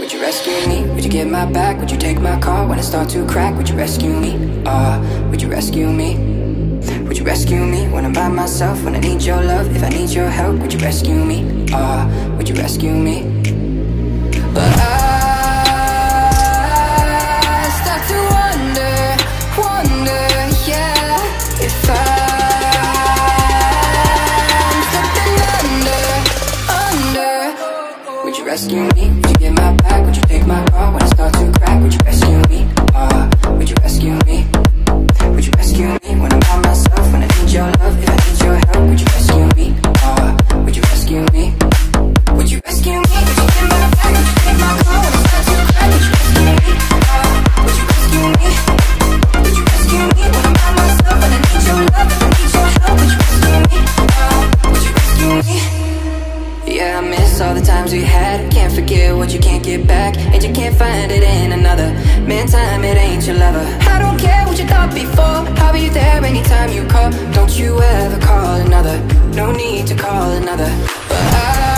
Would you rescue me? Would you get my back? Would you take my car when I start to crack? Would you rescue me? Would you rescue me? Would you rescue me when I'm by myself? When I need your love, if I need your help, would you rescue me? Would you rescue me? But I start to wonder, yeah, if I'm slipping under. Would you rescue me? Would you get my back? Would you take my car when I start to crack? Would you rescue me? Would you rescue me? Would you rescue me when I'm by myself? When I need your love, if I need your help, would you rescue me? Would you rescue me? Would you rescue me? Would you get my back? Would you take my car when I start to crack? Would you rescue me? Would you rescue me? Would you rescue me when I'm by myself? When I need your love, if I need your help, would you rescue me? Would you rescue me? Yeah, I miss all the times we had. Can't forget what you can't get back, and you can't find it in another. Man, time, it ain't your lover. I don't care what you thought before, I'll be there anytime you call. Don't you ever call another, no need to call another. But